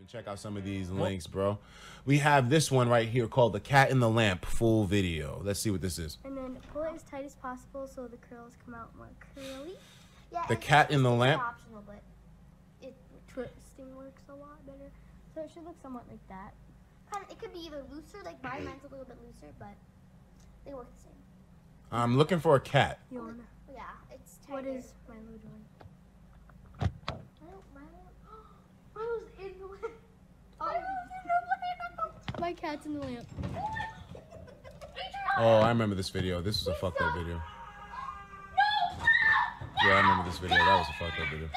Check out some of these links, bro. We have this one right here called The Cat in the Lamp full video. Let's see what this is. And then pull it as tight as possible so the curls come out more curly. Yeah, The Cat in the Lamp. Optional, but Twisting works a lot better. So it should look somewhat like that. it could be either looser, like mine's a little bit looser, but they work the same. I'm looking for a cat. You wanna? Yeah, it's tighter. What is Milo doing? Milo's in the lamp. My cat's in the lamp. Oh, I remember this video. This was a fucked up video. Yeah, I remember this video. That was a fucked up video.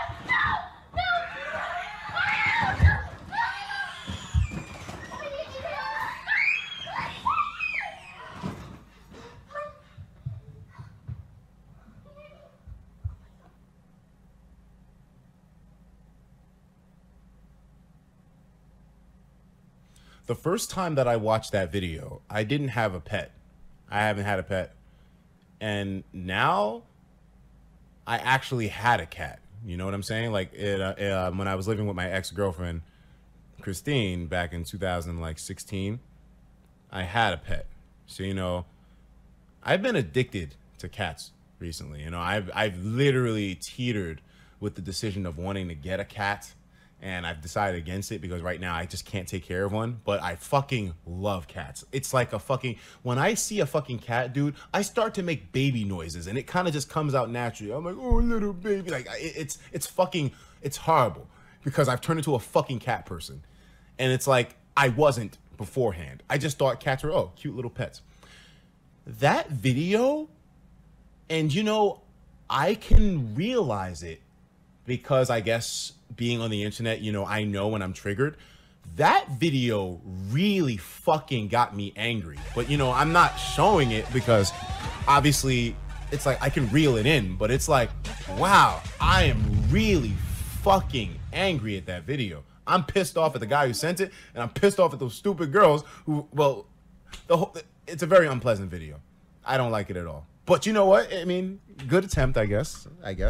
The first time that I watched that video, I didn't have a pet. I haven't had a pet. And now I actually had a cat. You know what I'm saying? Like when I was living with my ex-girlfriend, Christine, back in 2016, I had a pet. So, you know, I've been addicted to cats recently. You know, I've literally teetered with the decision of wanting to get a cat. And I've decided against it because right now I just can't take care of one. But I fucking love cats. It's like a fucking... When I see a fucking cat, dude, I start to make baby noises. And it kind of just comes out naturally. I'm like, oh, little baby. Like, it's fucking... It's horrible. Because I've turned into a fucking cat person. And it's like, I wasn't beforehand. I just thought cats were, oh, cute little pets. That video... And, you know, I can realize it because I guess... being on the internet, you know, I know when I'm triggered. That video really fucking got me angry. But, you know, I'm not showing it because obviously it's like I can reel it in. But it's like, wow, I am really fucking angry at that video. I'm pissed off at the guy who sent it. And I'm pissed off at those stupid girls who, well, it's a very unpleasant video. I don't like it at all. But you know what? I mean, good attempt, I guess.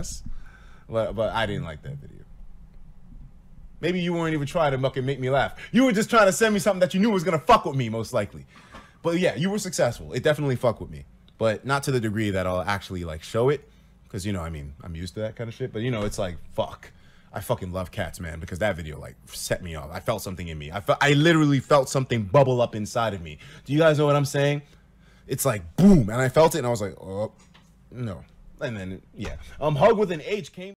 But I didn't like that video. Maybe you weren't even trying to fucking make me laugh. You were just trying to send me something that you knew was going to fuck with me, most likely. But yeah, you were successful. It definitely fucked with me. But not to the degree that I'll actually, like, show it. Because, you know, I mean, I'm used to that kind of shit. But, you know, it's like, fuck. I fucking love cats, man. Because that video, like, set me off. I felt something in me. I literally felt something bubble up inside of me. Do you guys know what I'm saying? It's like, boom. And I felt it, and I was like, oh, no. And then, yeah. Hug with an H came...